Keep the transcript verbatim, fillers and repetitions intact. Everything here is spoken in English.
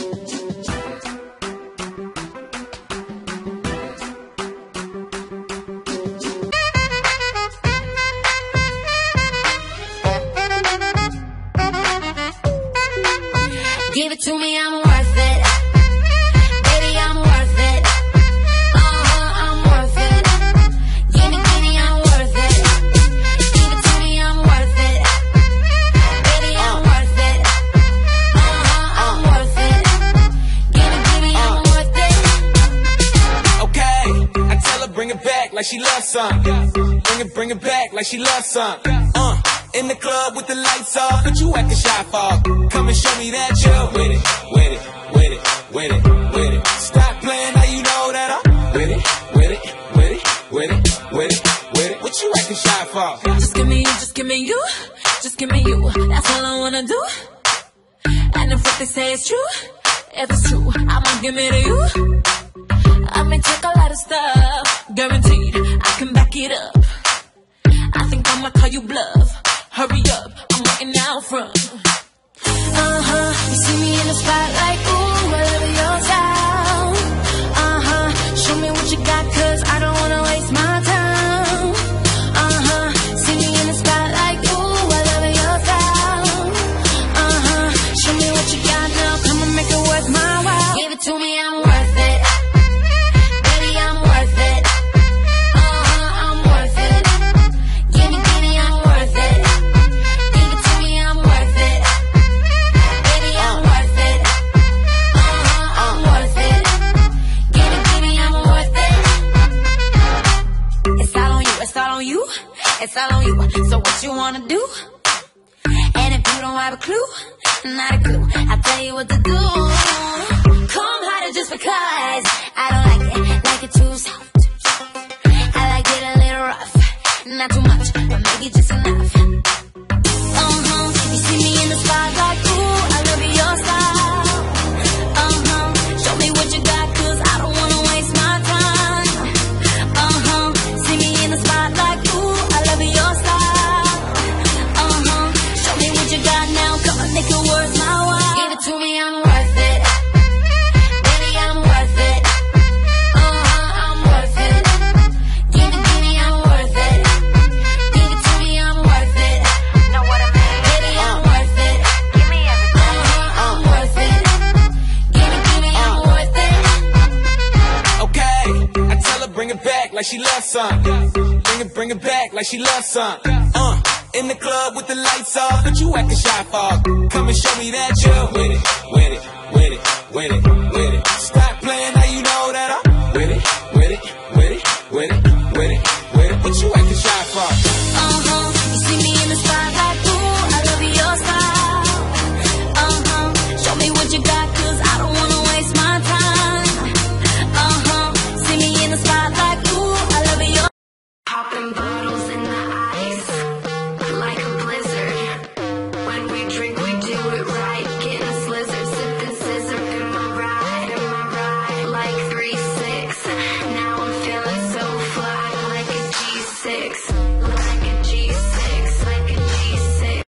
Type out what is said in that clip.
Give it to me, I'm worth it. Baby, I'm worth it. Uh-huh, I'm worth it. Give me, give me, I'm worth it. Give it to me, I'm worth it. Baby, I'm worth it. Uh-huh, I'm worth it. Give me, give me, I'm worth it. Okay, I tell her bring it back like she loves some. Bring it, bring it back like she loves some. Uh. In the club with the lights off, but you acting shy for. Come and show me that you're with it, with it, with it, with it, with it. Stop playing, now you know that I'm with it, with it, with it, with it, with it, with it. What you acting shy for? Just give me you, just give me you, just give me you. That's all I wanna do. And if what they say is true, if it's true, I'ma give it to you. I may take a lot of stuff, guaranteed I can back it up. I think I'ma call you bluff. Hurry up, I'm waiting out front. Uh-huh, you see me in the spotlight, ooh, I love your style. Uh-huh, show me what you got, cause I don't wanna waste my time. Uh-huh, see me in the spotlight, ooh, I love your style. Uh-huh, show me what you got now, come and make it worth my while. Give it to me, I'm worth it. Baby, I'm worth it. Uh-huh, I'm worth it. Give me, give me, I'm worth it. It's all on you, so what you wanna do? And if you don't have a clue, not a clue, I'll tell you what to do. Come harder just because I don't like it, like it too soft. I like it a little rough, not too much, but maybe just enough. Uh-huh, you see me in the spotlight, ooh, I love your style. Uh-huh, show me what you got, cause I don't wanna waste my time. Uh-huh, see me in the spotlight, ooh, your style. Uh-huh, show me what you got now, come on, make it worth my while. Give it to me, I'm worth it. Baby, I'm worth it. Uh-huh, I'm worth it. Give it to me, I'm worth it. Give it to me, I'm worth it. Know what I mean? Baby, I'm worth it. Give me everything. Uh-huh, I'm worth it. Give it to me, I'm worth it. Okay, I tell her bring it back like she loves some. Bring it, bring it back like she loves some. Uh, in the club with the lights off, but you acting shy for. Come and show me that you're with it, with it, with it, with it, with it.